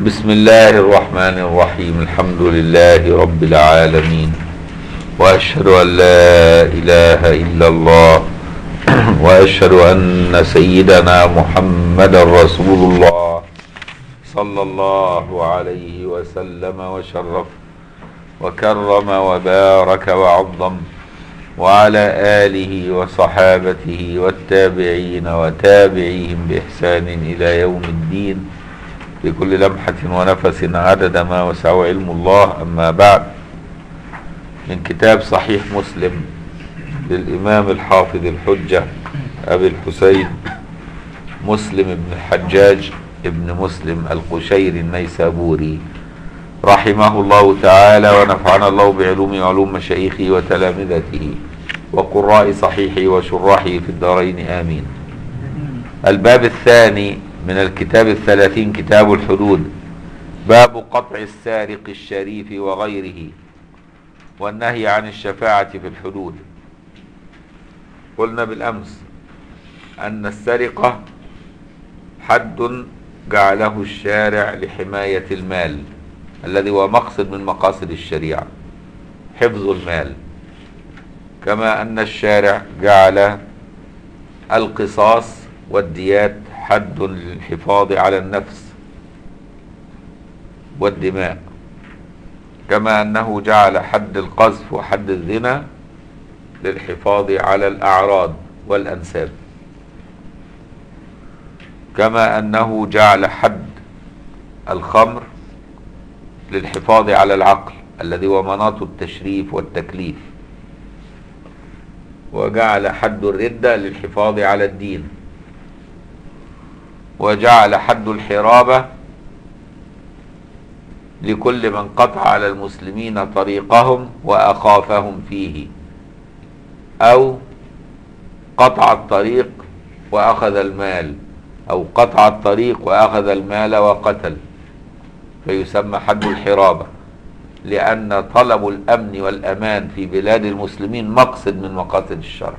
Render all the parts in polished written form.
بسم الله الرحمن الرحيم. الحمد لله رب العالمين، وأشهد أن لا إله إلا الله وأشهد أن سيدنا محمد رسول الله صلى الله عليه وسلم وشرف وكرم وبارك وعظم، وعلى آله وصحابته والتابعين وتابعيهم بإحسان إلى يوم الدين بكل لمحة ونفس عدد ما وسع علم الله. أما بعد، من كتاب صحيح مسلم للإمام الحافظ الحجة أبي الحسين مسلم بن الحجاج ابن مسلم القشيري النيسابوري رحمه الله تعالى، ونفعنا الله بعلوم وعلوم مشايخه وتلامذته وقراء صحيحه وشراحه في الدارين آمين. الباب الثاني من الكتاب 30، كتاب الحدود، باب قطع السارق الشريف وغيره والنهي عن الشفاعة في الحدود. قلنا بالأمس أن السرقة حد جعله الشارع لحماية المال الذي هو مقصد من مقاصد الشريعة، حفظ المال، كما أن الشارع جعل القصاص والديات حد للحفاظ على النفس والدماء، كما أنه جعل حد القذف وحد الزنا للحفاظ على الأعراض والأنساب، كما أنه جعل حد الخمر للحفاظ على العقل الذي هو مناط التشريف والتكليف، وجعل حد الردة للحفاظ على الدين، وجعل حد الحرابة لكل من قطع على المسلمين طريقهم وأخافهم فيه، أو قطع الطريق وأخذ المال، أو قطع الطريق وأخذ المال وقتل، فيسمى حد الحرابة، لأن طلب الأمن والأمان في بلاد المسلمين مقصد من مقاصد الشرع،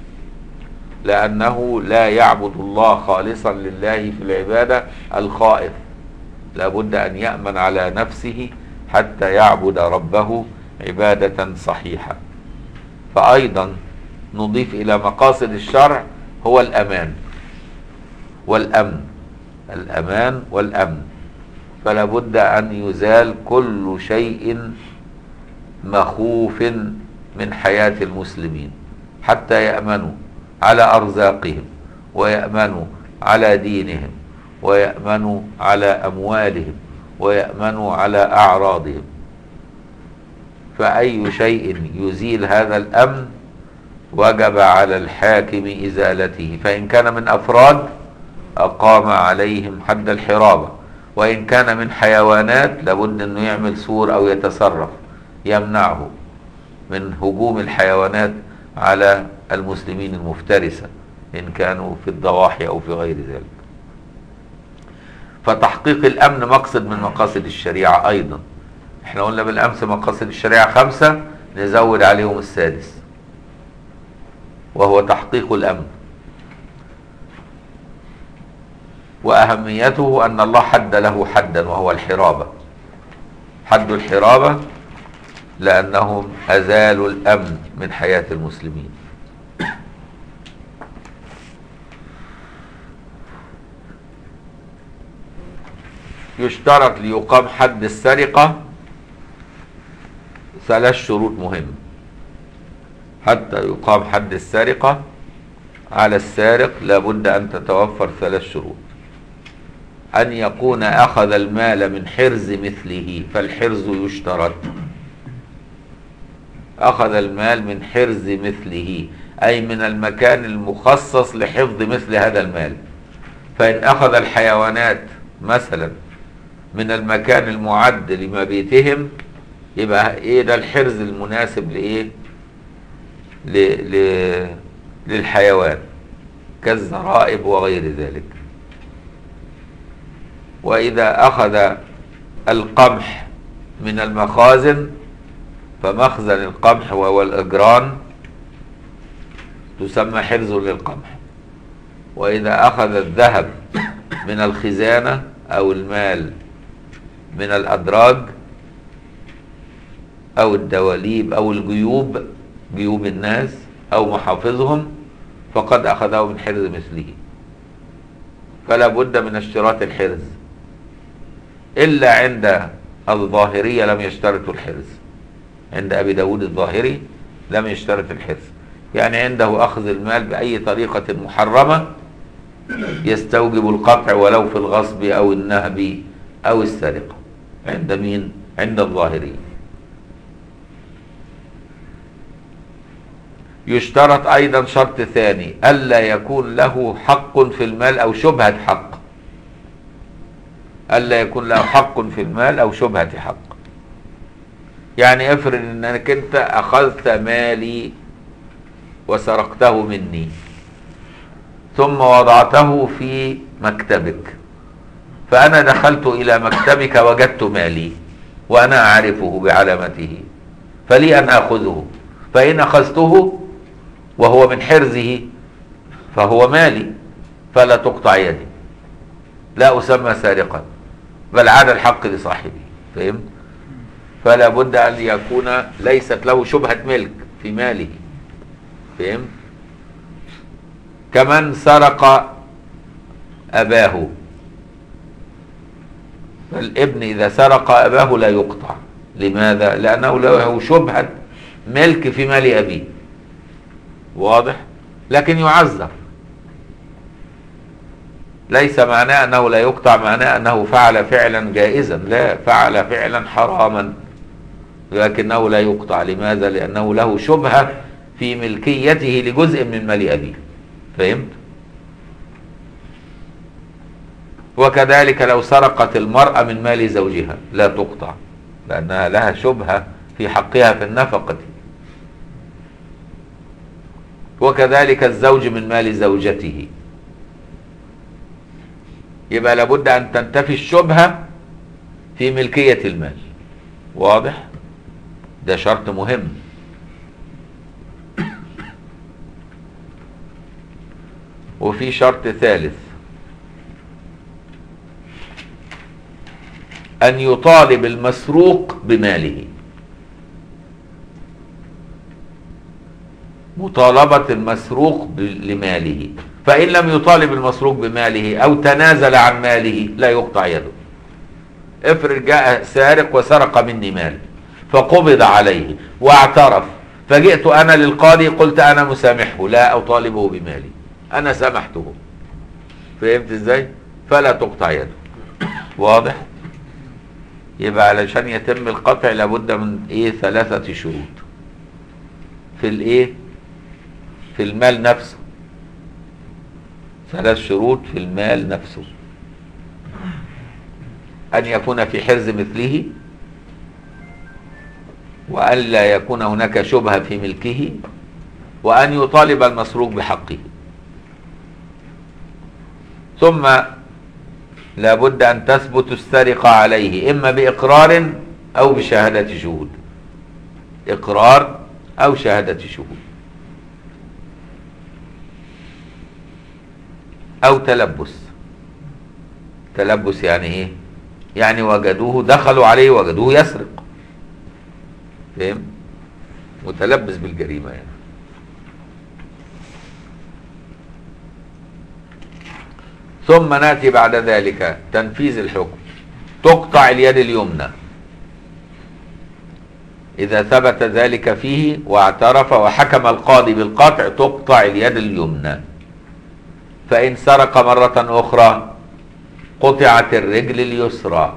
لأنه لا يعبد الله خالصا لله في العبادة الخائف، لابد أن يأمن على نفسه حتى يعبد ربه عبادة صحيحة. فأيضا نضيف إلى مقاصد الشرع هو الأمان والأمن، الأمان والأمن، فلا بد أن يزال كل شيء مخوف من حياة المسلمين حتى يأمنوا على أرزاقهم، ويأمنوا على دينهم، ويأمنوا على أموالهم، ويأمنوا على أعراضهم. فأي شيء يزيل هذا الأمن وجب على الحاكم إزالته، فإن كان من أفراد أقام عليهم حد الحرابة، وإن كان من حيوانات لابد أنه يعمل سور أو يتصرف يمنعه من هجوم الحيوانات على المسلمين المفترسة إن كانوا في الضواحي أو في غير ذلك. فتحقيق الأمن مقصد من مقاصد الشريعة أيضا. احنا قلنا بالأمس مقاصد الشريعة 5، نزود عليهم السادس وهو تحقيق الأمن، وأهميته أن الله حد له حدا وهو الحرابة، حد الحرابة لأنهم أزالوا الأمن من حياة المسلمين. يشترط ليقام حد السرقة 3 شروط مهمة. حتى يقام حد السرقة على السارق لابد أن تتوفر 3 شروط: أن يكون أخذ المال من حرز مثله، فالحرز يشترط، أخذ المال من حرز مثله أي من المكان المخصص لحفظ مثل هذا المال. فإن أخذ الحيوانات مثلا من المكان المعد لمبيتهم يبقى إيه ده الحرز المناسب لإيه للحيوان كالزرائب وغير ذلك. وإذا أخذ القمح من المخازن فمخزن القمح وهو الأجران تسمى حرز للقمح. وإذا أخذ الذهب من الخزانة أو المال من الأدراج أو الدواليب أو الجيوب، جيوب الناس أو محافظهم، فقد أخذه من حرز مثله، فلا بد من اشتراط الحرز، إلا عند الظاهرية لم يشترطوا الحرز. عند أبي داود الظاهري لم يشترط الحرز، يعني عنده أخذ المال بأي طريقة محرمة يستوجب القطع ولو في الغصب أو النهب أو السرقة. عند مين؟ عند الظاهري. يشترط أيضا شرط ثاني، ألا يكون له حق في المال أو شبهة حق. ألا يكون له حق في المال أو شبهة حق. يعني افرض أنك أنت أخذت مالي وسرقته مني ثم وضعته في مكتبك، فأنا دخلت إلى مكتبك وجدت مالي وأنا أعرفه بعلامته، فلي أن أخذه، فإن أخذته وهو من حرزه فهو مالي فلا تقطع يدي، لا أسمى سارقا، بل عاد الحق لصاحبه. فهمت؟ فلا بد أن يكون ليست له شبهة ملك في ماله. فهمت؟ كمن سرق أباه، فالابن إذا سرق أباه لا يقطع. لماذا؟ لأنه له شبهة ملك في مال أبيه. واضح؟ لكن يعذر. ليس معناه أنه لا يقطع، معناه أنه فعل فعلا جائزا، لا، فعل فعلا حراما لكنه لا يقطع. لماذا؟ لأنه له شبهة في ملكيته لجزء من مال أبيه. فهمت؟ وكذلك لو سرقت المرأة من مال زوجها لا تقطع، لأنها لها شبهة في حقها في النفقة. وكذلك الزوج من مال زوجته. يبقى لابد أن تنتفي الشبهة في ملكية المال. واضح؟ ده شرط مهم. وفي شرط ثالث، أن يطالب المسروق بماله. مطالبة المسروق لماله، فإن لم يطالب المسروق بماله أو تنازل عن ماله لا يقطع يده. افرض جاء سارق وسرق مني مال فقبض عليه واعترف، فجئت أنا للقاضي قلت أنا مسامحه لا أطالبه بمالي، أنا سامحته. فهمت إزاي؟ فلا تقطع يده. واضح؟ يبقى علشان يتم القطع لابد من ايه؟ 3 شروط في الايه؟ في المال نفسه. 3 شروط في المال نفسه: أن يكون في حرز مثله، وأن لا يكون هناك شبهة في ملكه، وأن يطالب المسروق بحقه. ثم لا بد أن تثبت السرقة عليه إما بإقرار أو بشهادة شهود. إقرار أو شهادة شهود أو تلبس. تلبس يعني إيه؟ يعني وجدوه، دخلوا عليه وجدوه يسرق. فهم؟ متلبس بالجريمة يعني. ثم نأتي بعد ذلك تنفيذ الحكم. تقطع اليد اليمنى إذا ثبت ذلك فيه واعترف وحكم القاضي بالقطع، تقطع اليد اليمنى. فإن سرق مرة أخرى قطعت الرجل اليسرى،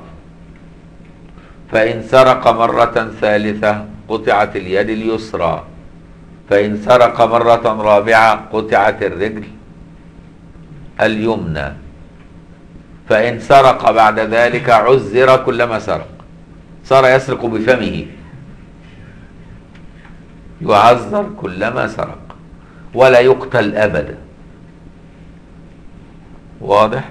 فإن سرق مرة ثالثة قطعت اليد اليسرى، فإن سرق مرة رابعة قطعت الرجل اليمنى، فإن سرق بعد ذلك عذر كلما سرق. صار يسرق بفمه، يعذر كلما سرق ولا يقتل أبدا. واضح؟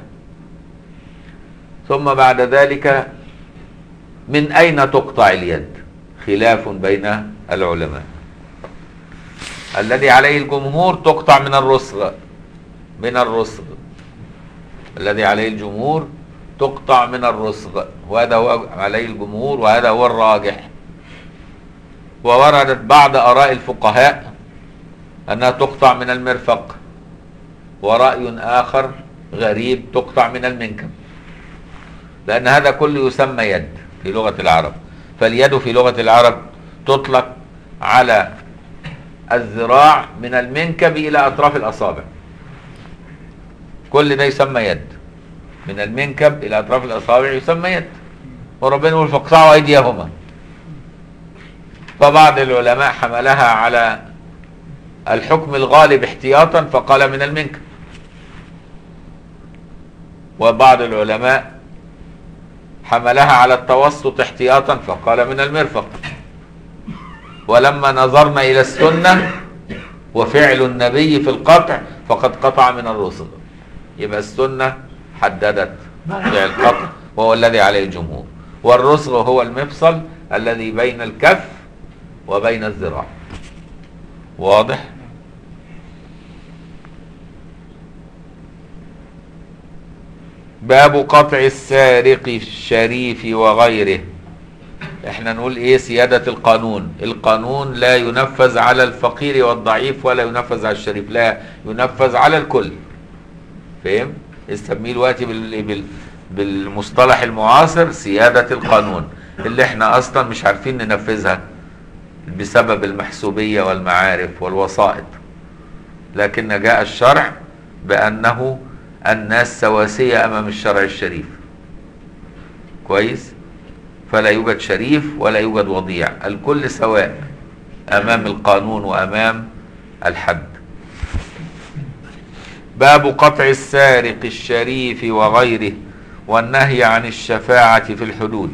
ثم بعد ذلك من أين تقطع اليد؟ خلاف بين العلماء. الذي عليه الجمهور تقطع من الرسغ. من الرسغ الذي عليه الجمهور تقطع من الرسغ، وهذا هو عليه الجمهور وهذا هو الراجح. ووردت بعض آراء الفقهاء أنها تقطع من المرفق، ورأي آخر غريب تقطع من المنكب، لأن هذا كله يسمى يد في لغة العرب. فاليد في لغة العرب تطلق على الذراع من المنكب إلى أطراف الأصابع، كل ده يسمى يد، من المنكب إلى أطراف الأصابع يسمى يد. وربنا يقول فاقطعوا أيديهما. فبعض العلماء حملها على الحكم الغالب احتياطا فقال من المنكب، وبعض العلماء حملها على التوسط احتياطا فقال من المرفق. ولما نظرنا إلى السنة وفعل النبي في القطع فقد قطع من الرسل، يبقى السنة حددت موضع القطع وهو الذي عليه الجمهور. والرسل هو المفصل الذي بين الكف وبين الذراع. واضح؟ باب قطع السارق الشريف وغيره. احنا نقول ايه؟ سيادة القانون. القانون لا ينفذ على الفقير والضعيف ولا ينفذ على الشريف، لا ينفذ على الكل. فهم؟ يسميه دلوقتي بالمصطلح المعاصر سيادة القانون، اللي احنا اصلا مش عارفين ننفذها بسبب المحسوبية والمعارف والوسائط. لكن جاء الشرع بأنه الناس سواسية أمام الشرع الشريف. كويس؟ فلا يوجد شريف ولا يوجد وضيع، الكل سواء أمام القانون وأمام الحد. باب قطع السارق الشريف وغيره والنهي عن الشفاعة في الحدود.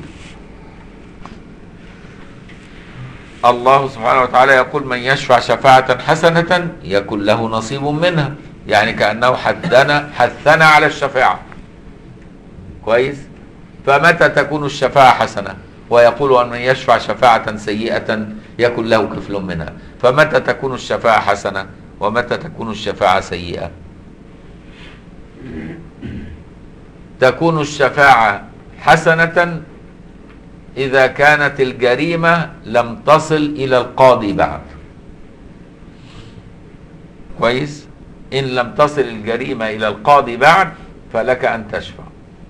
الله سبحانه وتعالى يقول من يشفع شفاعة حسنة يكن له نصيب منها، يعني كأنه حثنا على الشفاعة. كويس؟ فمتى تكون الشفاعة حسنة؟ ويقول أن من يشفع شفاعة سيئة يكن له كفل منها. فمتى تكون الشفاعة حسنة ومتى تكون الشفاعة سيئة؟ تكون الشفاعة حسنة إذا كانت الجريمة لم تصل إلى القاضي بعد. كويس؟ إن لم تصل الجريمة إلى القاضي بعد فلك أن تشفع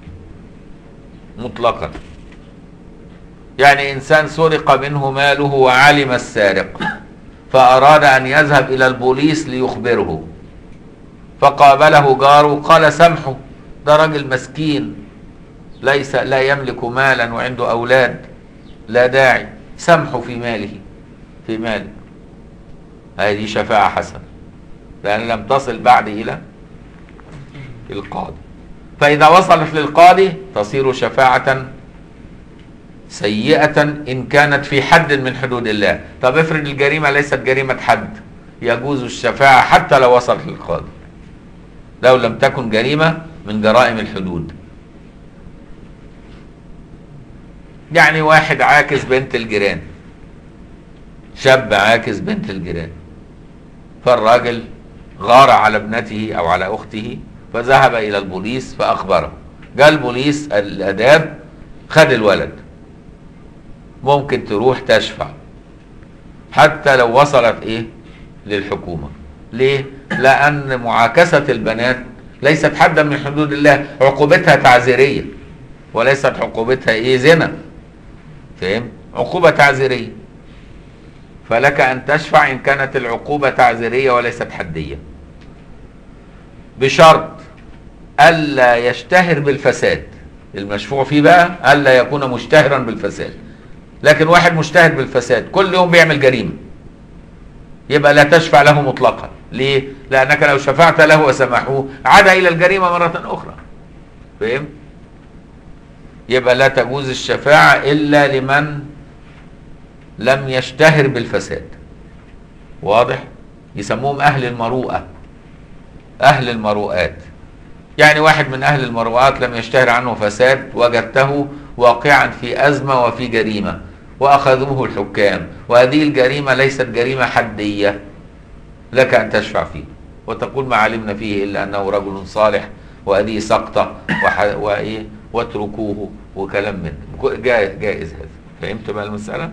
مطلقا. يعني إنسان سرق منه ماله وعلم السارق فأراد أن يذهب إلى البوليس ليخبره، فقابله جاره قال سامحه، ده راجل مسكين لا يملك مالا وعنده أولاد، لا داعي، سامحه في ماله. هذه شفاعة حسنة لأن لم تصل بعد إلى القاضي. فإذا وصلت للقاضي تصير شفاعة سيئة إن كانت في حد من حدود الله. طب افرض الجريمة ليست جريمة حد، يجوز الشفاعة حتى لو وصلت للقاضي، لو لم تكن جريمة من جرائم الحدود. يعني واحد عاكس بنت الجيران، شاب عاكس بنت الجيران، فالراجل غار على ابنته أو على أخته فذهب إلى البوليس فأخبره. جاء البوليس الآداب خد الولد، ممكن تروح تشفع حتى لو وصلت للحكومة. ليه؟ لأن معاكسة البنات ليست حدا من حدود الله، عقوبتها تعزيرية وليست عقوبتها زنا. فهم؟ عقوبة تعزيرية، فلك أن تشفع إن كانت العقوبة تعزيرية وليست حدية، بشرط ألا يشتهر بالفساد. المشفوع فيه بقى ألا يكون مشتهرا بالفساد. لكن واحد مشتهر بالفساد كل يوم بيعمل جريمة يبقى لا تشفع له مطلقا. ليه؟ لأنك لو شفعت له وسمحوه عاد إلى الجريمة مرة أخرى. فهم؟ يبقى لا تجوز الشفاعة إلا لمن لم يشتهر بالفساد. واضح؟ يسموهم أهل المروءة، أهل المروءات. يعني واحد من أهل المروءات لم يشتهر عنه فساد، وجدته واقعا في أزمة وفي جريمة وأخذوه الحكام، وهذه الجريمة ليست جريمة حدية، لك أن تشفع فيه وتقول ما علمنا فيه إلا أنه رجل صالح، وهذه سقطة واتركوه وكلام من ده. جائز هذا. فهمت بقى المسألة؟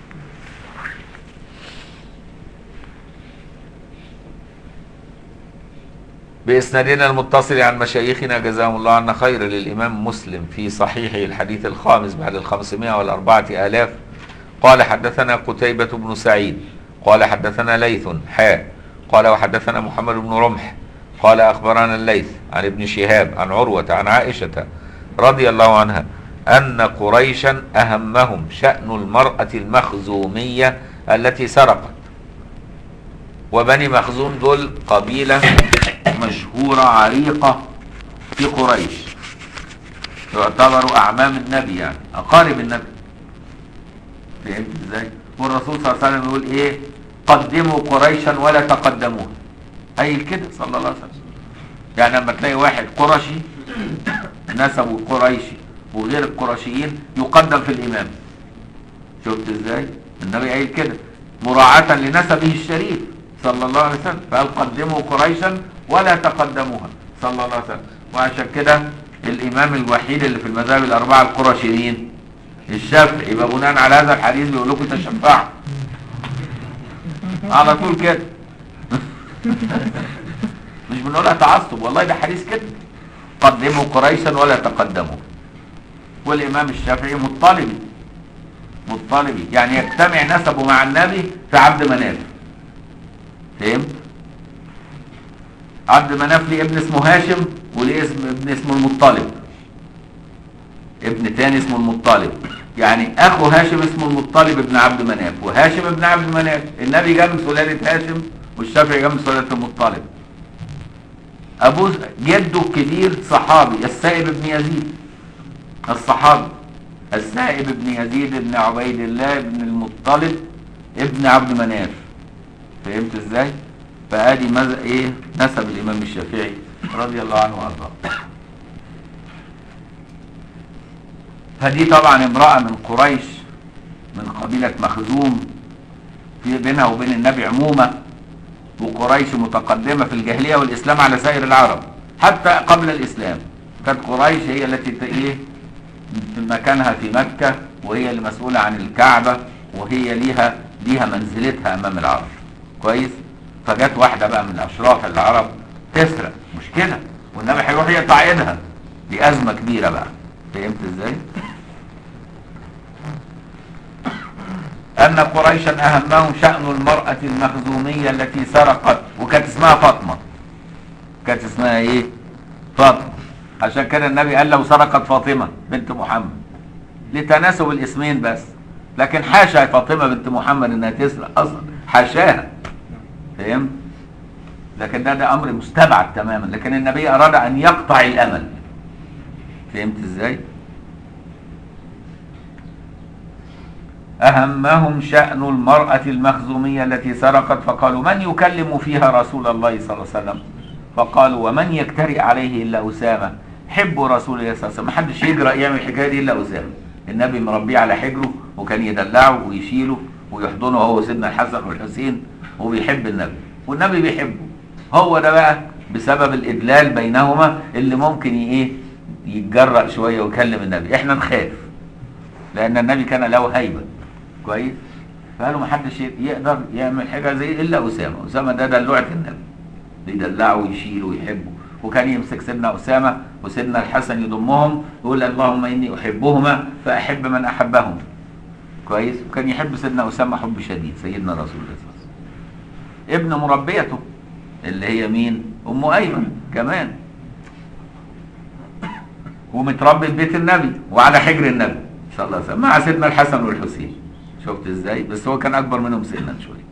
بإسنادنا المتصل عن مشايخنا جزاهم الله عنا خير للإمام مسلم في صحيحه الحديث الخامس بعد 504,000 قال حدثنا قتيبة بن سعيد قال حدثنا ليث قال وحدثنا محمد بن رمح قال أخبرنا الليث عن ابن شهاب عن عروة عن عائشة رضي الله عنها أن قريشا أهمهم شأن المرأة المخزومية التي سرقت. وبني مخزوم دول قبيلة مشهورة عريقة في قريش، يعتبروا أعمام النبي، يعني أقارب النبي. فهمت ازاي؟ والرسول صلى الله عليه وسلم يقول ايه؟ قدموا قريشا ولا تقدموها. أي كده صلى الله عليه وسلم. يعني لما تلاقي واحد قرشي نسبه قريشي وغير القرشيين يقدم في الإمام. شفت ازاي؟ النبي قايل كده مراعاة لنسبه الشريف صلى الله عليه وسلم، فقال قدموا قريشا ولا تقدموها صلى الله عليه وسلم. وعشان كده الإمام الوحيد اللي في المذاهب الأربعة القرشيين الشافعي، يبقى بناء على هذا الحديث بيقول لكم تشفعوا على طول كده. مش بنقولها تعصب، والله ده حديث كده، قدموا قريشا ولا تقدموا. والإمام الشافعي مطلبي يعني يجتمع نسبه مع النبي في عبد مناف. فهمت؟ عبد مناف ليه ابن اسمه هاشم وليه ابن اسمه المطلب، ابن تاني اسمه المطلب، يعني اخو هاشم اسمه المطلب ابن عبد مناف، وهاشم ابن عبد مناف. النبي جاب من سلالة هاشم والشافعي جاب من سلالة المطلب. ابوه جده الكبير صحابي السائب ابن يزيد الصحابي، السائب ابن يزيد ابن عبيد الله ابن المطلب ابن عبد مناف. فهمت ازاي؟ فادي ايه نسب الامام الشافعي رضي الله عنه وارضاه. فدي طبعا امرأة من قريش من قبيلة مخزوم، في بينها وبين النبي عمومة، وقريش متقدمة في الجاهلية والإسلام على سائر العرب. حتى قبل الإسلام كانت قريش هي التي ايه مكانها في مكة، وهي اللي مسؤولة عن الكعبة، وهي ليها منزلتها أمام العرب. كويس؟ فجت واحدة بقى من أشراف العرب تسرق، مش كده، والنبي هيروح يقطع ايدها، دي أزمة كبيرة بقى. فهمت ازاي؟ أن قريشا أهمهم شأن المرأة المخزومية التي سرقت، وكانت اسمها فاطمة. كانت اسمها ايه؟ فاطمة. عشان كده النبي قال لو سرقت فاطمة بنت محمد، لتناسب الاسمين بس، لكن حاشا فاطمة بنت محمد انها تسرق اصلا، حاشاها. فهمت؟ لكن ده امر مستبعد تماما، لكن النبي اراد ان يقطع الامل. فهمت ازاي؟ أهمهم شأن المرأة المخزومية التي سرقت، فقالوا من يكلم فيها رسول الله صلى الله عليه وسلم؟ فقالوا ومن يجترئ عليه إلا أسامة حب رسول الله صلى الله عليه وسلم. محدش يجرأ يعمل الحكاية دي إلا أسامة. النبي مربيه على حجره، وكان يدلعه ويشيله ويحضنه هو سيدنا الحسن والحسين، وبيحب النبي والنبي بيحبه. هو ده بقى بسبب الإدلال بينهما اللي ممكن يتجرأ شوية ويكلم النبي. احنا نخاف لأن النبي كان له هيبة. كويس؟ فقالوا ما حدش يقدر يعمل حاجة زي إلا أسامة. أسامة ده دلوعة النبي، بيدلعه ويشيله ويحبه. وكان يمسك سيدنا أسامة وسيدنا الحسن يضمهم يقول اللهم إني أحبهما فأحب من أحبهم. كويس؟ وكان يحب سيدنا أسامة حب شديد، سيدنا رسول الله صلى الله عليه وسلم. ابن مربيته اللي هي مين؟ أم أيمن كمان، ومتربي في بيت النبي وعلى حجر النبي صلى الله عليه وسلم مع سيدنا الحسن والحسين. شفت ازاي؟ بس هو كان اكبر منهم سنا شويه.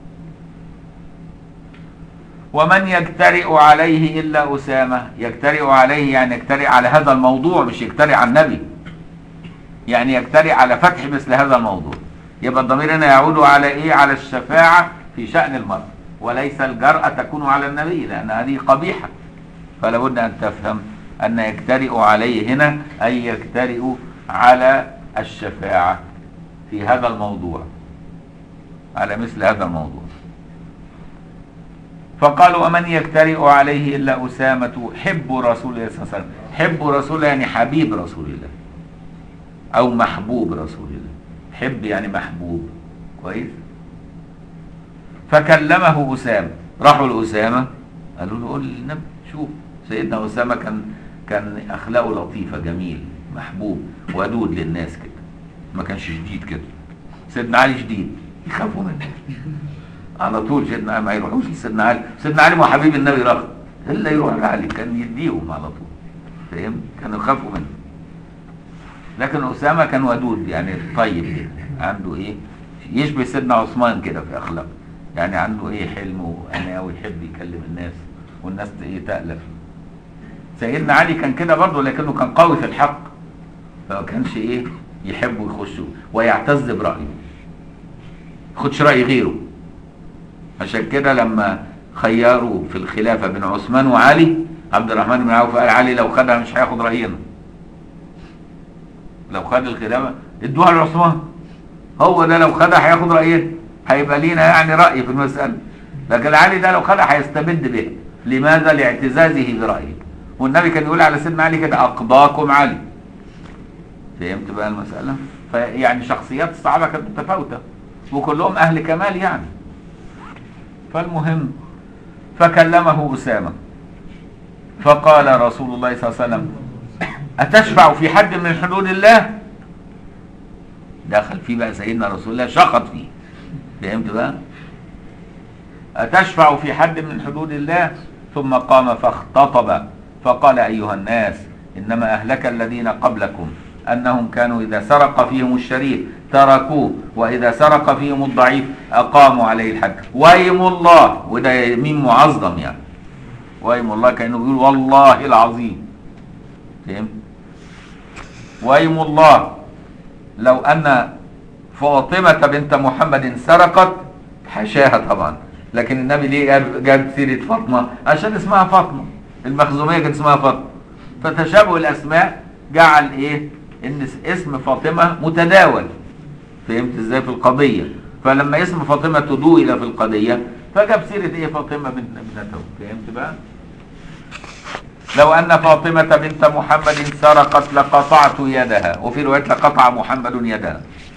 ومن يجترئ عليه الا اسامه. يجترئ عليه يعني يجترئ على هذا الموضوع، مش يجترئ على النبي، يعني يجترئ على فتح مثل هذا الموضوع. يبقى الضمير هنا يعود على ايه؟ على الشفاعه في شأن المرء، وليس الجرأة تكون على النبي، لان هذه قبيحه. فلا بد ان تفهم ان يجترئ عليه هنا اي يجترئ على الشفاعه في هذا الموضوع، على مثل هذا الموضوع. فقالوا ومن يجترئ عليه إلا أسامة حب رسول الله صلى الله عليه وسلم. حب رسول الله يعني حبيب رسول الله او محبوب رسول الله. حب يعني محبوب، كويس. فكلمه أسامة، راحوا لأسامة قالوا له قول للنبي. شوف سيدنا أسامة كان أخلاقه لطيفة، جميل، محبوب، ودود للناس كده، ما كانش شديد كده. سيدنا علي شديد، يخافوا منه على طول. سيدنا علي ما يروحوش لسيدنا علي، سيدنا علي ما حبيب النبي رغم الا يروح لعلي، كان يديهم على طول، فاهم؟ كانوا يخافوا منه. لكن أسامة كان ودود، يعني طيب كده، عنده ايه، يشبه سيدنا عثمان كده في اخلاقه، يعني عنده ايه، حلم واناه، ويحب يكلم الناس والناس ايه تألف. سيدنا علي كان كده برضه، لكنه كان قوي في الحق، فما كانش ايه يحبوا يخشوا ويعتز برأيه، ياخدش رأي غيره. عشان كده لما خيروا في الخلافة بين عثمان وعلي، عبد الرحمن بن عوف قال علي لو خدها مش هياخد رأينا، لو خد الخلافة ادوها لعثمان، هو ده لو خدها هياخد رأينا، هيبقى لينا يعني رأي في المسألة. لكن علي ده لو خدها هيستبد بها. لماذا؟ لاعتزازه برأيه. والنبي كان يقول على سيدنا علي كده أقضاكم علي. فهمت بقى المسألة؟ فيعني شخصيات الصحابة كانت متفاوتة وكلهم أهل كمال يعني. فالمهم فكلمه أسامة فقال رسول الله صلى الله عليه وسلم أتشفع في حد من حدود الله؟ دخل فيه بقى سيدنا رسول الله، شخط فيه. فهمت بقى؟ أتشفع في حد من حدود الله؟ ثم قام فاختطب فقال أيها الناس إنما أهلك الذين قبلكم أنهم كانوا إذا سرق فيهم الشريف تركوه، وإذا سرق فيهم الضعيف أقاموا عليه الحد. ويم الله، وده يمين معظم يعني، ويم الله كأنه بيقول والله العظيم. فهمت؟ ويم الله لو أن فاطمة بنت محمد سرقت، حاشاها طبعا، لكن النبي ليه جاب سيرة فاطمة؟ عشان اسمها فاطمة، المخزومية كانت اسمها فاطمة، فتشابه الأسماء جعل إيه؟ إن اسم فاطمة متداول. فهمت إزاي في القضية؟ فلما اسم فاطمة تدويل في القضية فجاب سيرة إيه؟ فاطمة بنت ابنته. فهمت بقى؟ لو أن فاطمة بنت محمد سرقت لقطعت يدها، وفي رواية لقطع محمد يدها.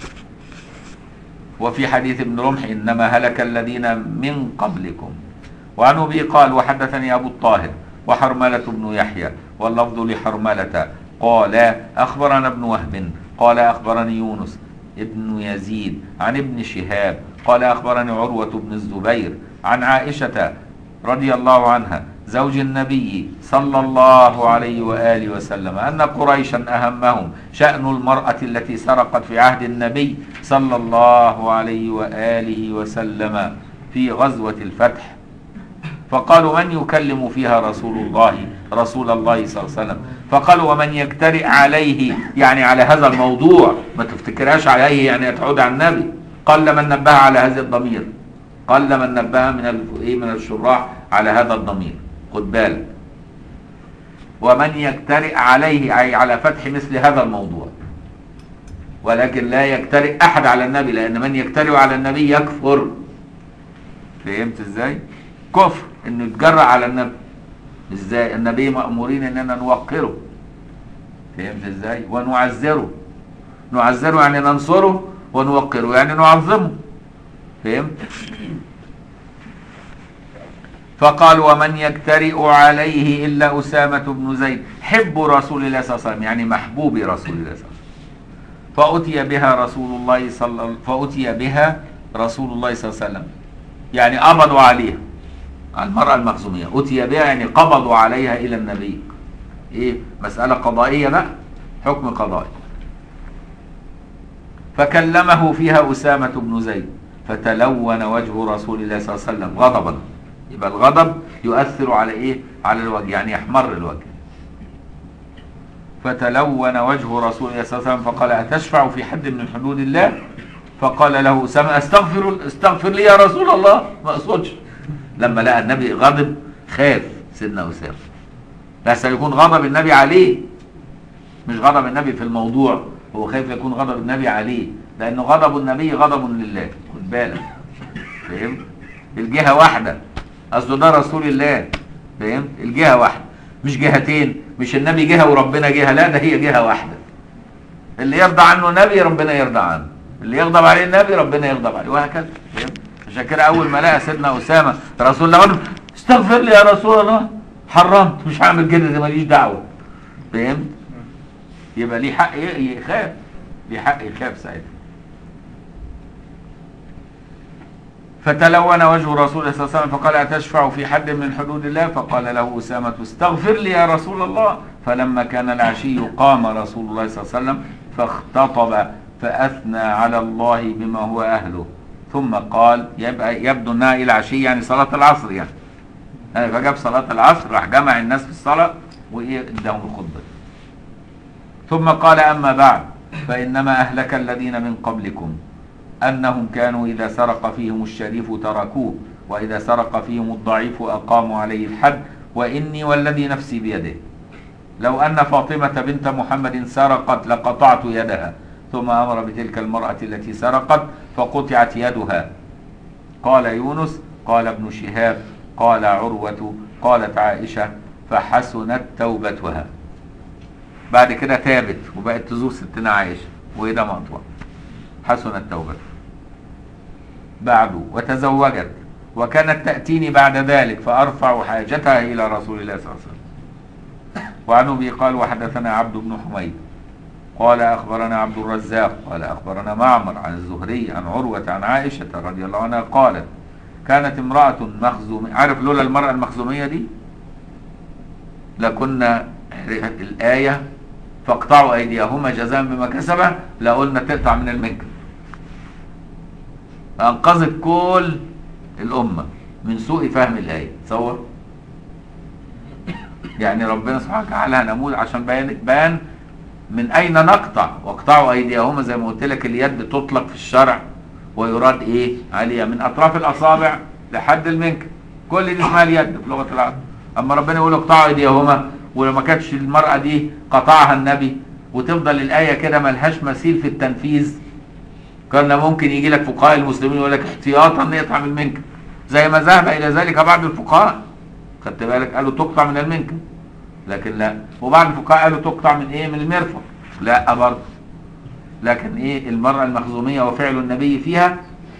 وفي حديث ابن رمح إنما هلك الذين من قبلكم. وعن أبي قال وحدثني أبو الطاهر وحرملة بن يحيى واللفظ لحرملة قال أخبرنا ابن وهب قال أخبرني يونس ابن يزيد عن ابن شهاب قال أخبرني عروة بن الزبير عن عائشة رضي الله عنها زوج النبي صلى الله عليه وآله وسلم أن قريشا أهمهم شأن المرأة التي سرقت في عهد النبي صلى الله عليه وآله وسلم في غزوة الفتح، فقالوا من يكلم فيها رسول الله صلى الله عليه وسلم؟ فقالوا ومن يجترئ عليه، يعني على هذا الموضوع، ما تفتكرهاش عليه يعني تعود على النبي. قل من نبه على هذا الضمير، قل من نبه من الشراح على هذا الضمير، خد بالك. ومن يجترئ عليه أي على فتح مثل هذا الموضوع، ولكن لا يجترئ أحد على النبي، لأن من يجترئ على النبي يكفر. فهمت ازاي؟ كفر انه يتجرأ على النبي. ازاي؟ النبي مأمورين اننا نوقره. فهمت ازاي؟ ونعزره. نعزره يعني ننصره، ونوقره يعني نعظمه. فهمت؟ فقال ومن يجترئ عليه إلا أسامة بن زيد حب رسول الله صلى الله عليه وسلم، يعني محبوب رسول الله صلى الله عليه وسلم. فأتي بها رسول الله صلى الله عليه وسلم، يعني قبضوا عليها، على المرأة المخزومية. أتي بها يعني قبضوا عليها إلى النبي. إيه؟ مسألة قضائية بقى، حكم قضائي. فكلمه فيها أسامة بن زيد فتلون وجه رسول الله صلى الله عليه وسلم غضبا. يبقى الغضب يؤثر على إيه؟ على الوجه، يعني يحمر الوجه. فتلون وجه رسول الله صلى الله عليه وسلم فقال أتشفع في حد من حدود الله؟ فقال له أسامة استغفر لي يا رسول الله. ما أقصدش. لما لقى النبي غضب خاف سيدنا أسامة، لا سيكون غضب النبي عليه، مش غضب النبي في الموضوع، هو خايف يكون غضب النبي عليه، لأنه غضب النبي غضب لله. خد بالك. فهمت؟ الجهة واحدة، أصل ده رسول الله. فهمت؟ الجهة واحدة، مش جهتين، مش النبي جهة وربنا جهة، لا ده هي جهة واحدة. اللي يرضى عنه نبي ربنا يرضى عنه، اللي يغضب عليه النبي ربنا يغضب عليه، وهكذا. عشان كده اول ما لقى سيدنا اسامه رسول الله قال استغفر لي يا رسول الله، حرمت، مش هعمل كده، دي ماليش دعوه. فهمت؟ يبقى ليه حق يخاف، ليه حق يخاف ساعتها. فتلون وجه رسول الله صلى الله عليه وسلم فقال أتشفع في حد من حدود الله؟ فقال له أسامة استغفر لي يا رسول الله. فلما كان العشي قام رسول الله صلى الله عليه وسلم فاختطب فأثنى على الله بما هو أهله، ثم قال يبدو أنها إلى العشي يعني صلاة العصر يعني. فجاب صلاة العصر راح جمع الناس في الصلاة وإداهم الخطبة. ثم قال أما بعد فإنما أهلك الذين من قبلكم أنهم كانوا إذا سرق فيهم الشريف تركوه، وإذا سرق فيهم الضعيف أقاموا عليه الحد، وإني والذي نفسي بيده لو أن فاطمة بنت محمد سرقت لقطعت يدها. ثم أمر بتلك المرأة التي سرقت فقطعت يدها. قال يونس قال ابن شهاب قال عروة قالت عائشة فحسنت توبتها. بعد كده تابت وبقت تزور ستنا عائشة وإذا مقطوع، حسنت توبتها. بعد وتزوجت وكانت تأتيني بعد ذلك فأرفع حاجتها إلى رسول الله صلى الله عليه وسلم. وعن أبي قال وحدثنا عبد بن حميد قال أخبرنا عبد الرزاق قال أخبرنا معمر عن الزهري عن عروة عن عائشة رضي الله عنها قالت كانت امرأة مخزومية. عارف لولا المرأة المخزومية دي لكنا الآية فاقطعوا أيديهما جزاء بما كسبا لقلنا تقطع من المنكب. أنقذت كل الأمة من سوء فهم الآية. تصور يعني ربنا سبحانه وتعالى نموذج عشان بيان من أين نقطع. واقطعوا أيديهما زي ما قلت لك اليد تطلق في الشرع ويراد إيه عليها من أطراف الأصابع لحد المنكب، كل دي اسمها اليد في لغة العرب. أما ربنا يقول اقطعوا أيديهما ولما كانتش المرأة دي قطعها النبي وتفضل الآية كده ملهاش مثيل في التنفيذ، كان ممكن يجي لك فقهاء المسلمين يقول لك احتياطا نقطع من المنكب زي ما ذهب إلى ذلك بعض الفقهاء. خدت بالك؟ قالوا تقطع من المنكب، لكن لا. وبعض الفقهاء قالوا تقطع من ايه؟ من المرفق. لا برضه. لكن ايه المرأة المخزومية وفعل النبي فيها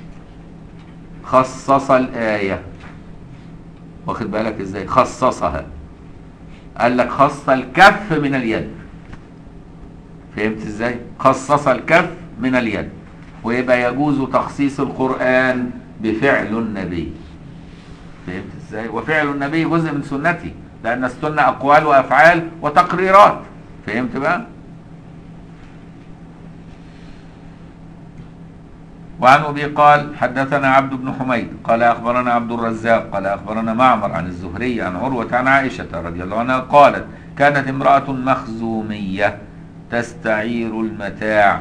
خصص الآية. واخد بالك ازاي؟ خصصها. قال لك خص الكف من اليد. فهمت ازاي؟ خصص الكف من اليد. ويبقى يجوز تخصيص القرآن بفعل النبي. فهمت ازاي؟ وفعل النبي جزء من سنتي، لأن السنة أقوال وأفعال وتقريرات. فهمت بقى؟ وعن أبي قال حدثنا عبد بن حميد قال أخبرنا عبد الرزاق قال أخبرنا معمر عن الزهري عن عروة عن عائشة رضي الله عنها قالت كانت امرأة مخزومية تستعير المتاع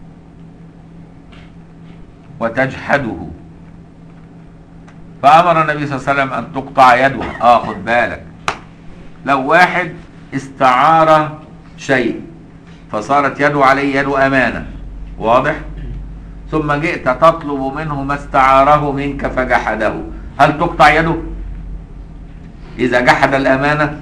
وتجحده فأمر النبي صلى الله عليه وسلم أن تقطع يدها. خد بالك، لو واحد استعار شيء فصارت يده عليه يد أمانة، واضح؟ ثم جئت تطلب منه ما استعاره منك فجحده، هل تقطع يده؟ إذا جحد الأمانة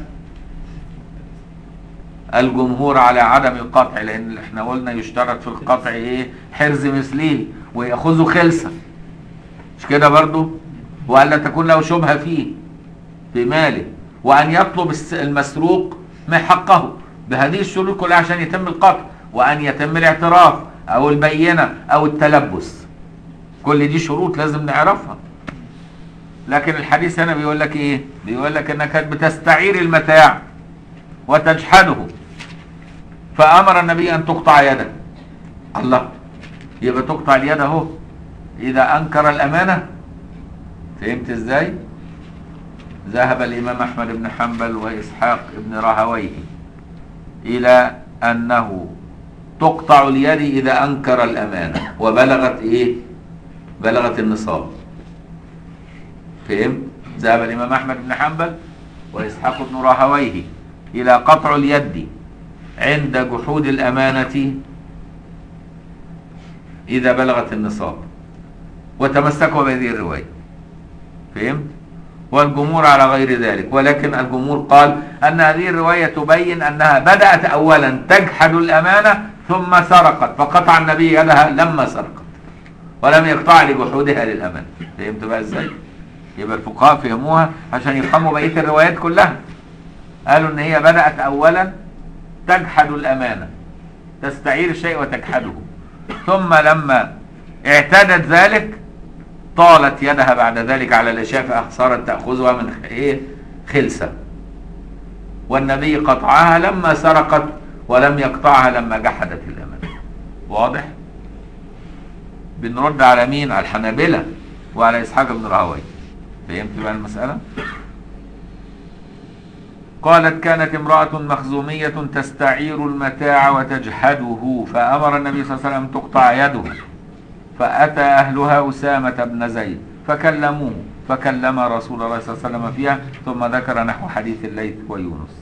الجمهور على عدم القطع، لأن احنا قلنا يشترط في القطع ايه؟ حرز مثليه ويأخذه خلسة، مش كده برضو؟ وألا تكون له شبهة فيه في ماله، وأن يطلب المسروق ما حقه بهذه الشروط كلها عشان يتم القطع، وأن يتم الاعتراف أو البينة أو التلبس. كل دي شروط لازم نعرفها. لكن الحديث هنا بيقول لك إيه؟ بيقول لك إنك بتستعير المتاع وتجحده فأمر النبي أن تقطع يده. الله، يبقى تقطع اليد أهو إذا أنكر الأمانة. فهمت إزاي؟ ذهب الإمام أحمد بن حنبل وإسحاق بن راهويه إلى أنه تقطع اليد إذا أنكر الأمانة وبلغت إيه؟ بلغت النصاب. فهم؟ ذهب الإمام أحمد بن حنبل وإسحاق بن راهويه إلى قطع اليد عند جحود الأمانة إذا بلغت النصاب، وتمسكوا بهذه الرواية. فهمت؟ والجمهور على غير ذلك، ولكن الجمهور قال أن هذه الرواية تبين أنها بدأت أولا تجحد الأمانة ثم سرقت فقطع النبي يدها لما سرقت ولم يقطع لجحودها للأمانة. فهمت بقى ازاي؟ يبقى الفقهاء فهموها عشان يفهموا بقية الروايات كلها. قالوا ان هي بدأت اولا تجحد الأمانة، تستعير الشيء وتجحده، ثم لما اعتادت ذلك طالت يدها بعد ذلك على الاشياء فصارت تأخذها من خلسة، والنبي قطعها لما سرقت ولم يقطعها لما جحدت الأمانة. واضح؟ بنرد على مين؟ على الحنابلة وعلى إسحاق بن راهويه. فهمت بقى المسألة؟ قالت كانت امرأة مخزومية تستعير المتاع وتجحده، فأمر النبي صلى الله عليه وسلم تقطع يده، فأتى أهلها أسامة بن زيد فكلموه، فكلم رسول الله صلى الله عليه وسلم فيها، ثم ذكر نحو حديث الليث ويونس.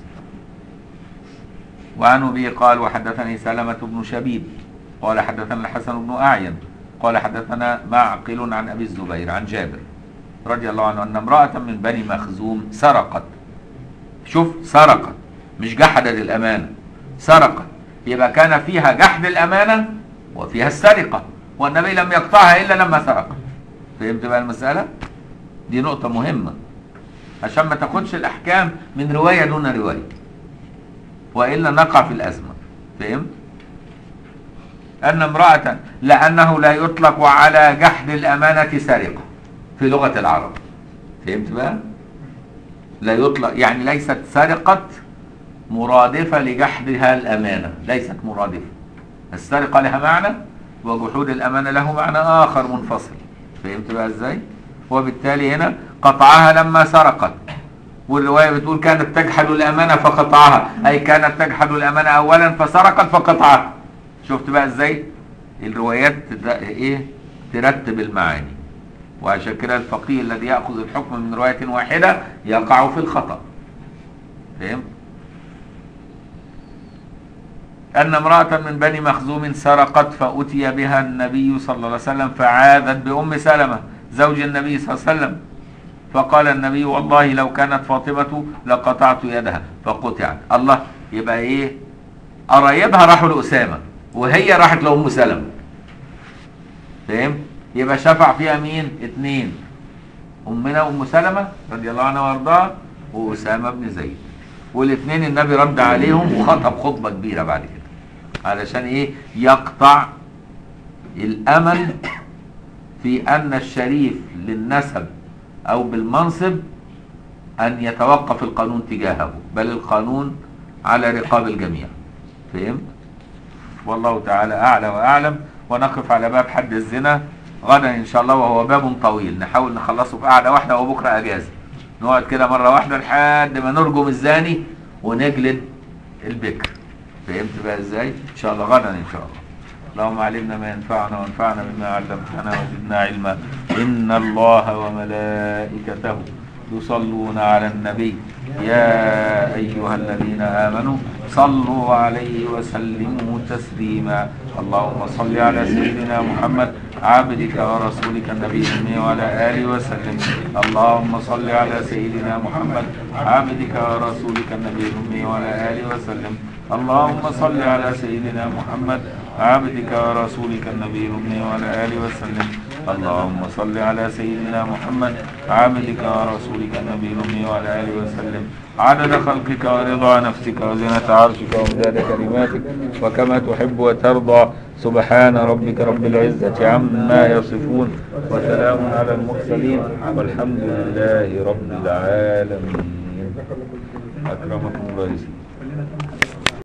وعن أبي قال وحدثني سلمة بن شبيب قال حدثنا الحسن بن أعين قال حدثنا معقل عن أبي الزبير عن جابر رضي الله عنه أن امرأة من بني مخزوم سرقت. شوف، سرقت مش جحدت الأمانة، سرقت، يبقى كان فيها جحد الأمانة وفيها السرقة، والنبي لم يقطعها إلا لما سرق. فهمت بقى المسألة؟ دي نقطة مهمة عشان ما تاخدش الأحكام من رواية دون رواية، وإلا نقع في الأزمة. فهمت؟ أن امرأة، لأنه لا يطلق على جحد الأمانة سرقة في لغة العرب. فهمت بقى؟ لا يطلق، يعني ليست سرقة مرادفة لجحدها الأمانة، ليست مرادفة. السرقة لها معنى وجحود الأمانة له معنى آخر منفصل. فهمت بقى إزاي؟ وبالتالي هنا قطعها لما سرقت، والرواية بتقول كانت تجحد الأمانة فقطعها، أي كانت تجحد الأمانة أولا فسرقت فقطعها. شفت بقى إزاي؟ الروايات إيه؟ ترتب المعاني، وعشان كده الفقيه الذي يأخذ الحكم من رواية واحدة يقع في الخطأ. فهمت؟ أن امرأة من بني مخزوم سرقت فأتي بها النبي صلى الله عليه وسلم فعاذت بأم سلمة زوج النبي صلى الله عليه وسلم، فقال النبي والله لو كانت فاطمة لقطعت يدها فقطعت. الله، يبقى ايه؟ قرايبها راحوا لأسامة وهي راحت لأم سلمة. فهمت؟ يبقى شفع فيها مين؟ اتنين، أمنا أم سلمة رضي الله عنها وارضاها وأسامة بن زيد، والاثنين النبي رد عليهم وخطب خطبة كبيرة بعد كده علشان ايه؟ يقطع الأمل في أن الشريف للنسب أو بالمنصب أن يتوقف القانون تجاهه، بل القانون على رقاب الجميع. فهمت؟ والله تعالى أعلى وأعلم. ونقف على باب حد الزنا غدا إن شاء الله، وهو باب طويل نحاول نخلصه في قعدة واحدة، وبكرة أجازة نقعد كده مرة واحدة لحد ما نرجم الزاني ونجلد البكر. فهمت بقى إزاي؟ إن شاء الله غدا إن شاء الله. اللهم علمنا ما ينفعنا وانفعنا بما علمتنا وزدنا علما. إن الله وملائكته يصلون على النبي يا أيها الذين آمنوا صلوا عليه وسلموا تسليما. اللهم صل على سيدنا محمد عبدك ورسولك النبي الأمي وعلى آله وسلم. اللهم صل على سيدنا محمد عبدك ورسولك النبي الأمي وعلى آله وسلم. اللهم صل على سيدنا محمد عبدك ورسولك النبي الأمي وعلى آله وسلم. اللهم صل على سيدنا محمد عبدك ورسولك النبي الأمي وعلى آله وسلم عدد خلقك ورضا نفسك وزنة عرشك ومداد كلماتك وكما تحب وترضى. سبحان ربك رب العزة عما يصفون وسلام على المرسلين والحمد لله رب العالمين. أكرمكم الله.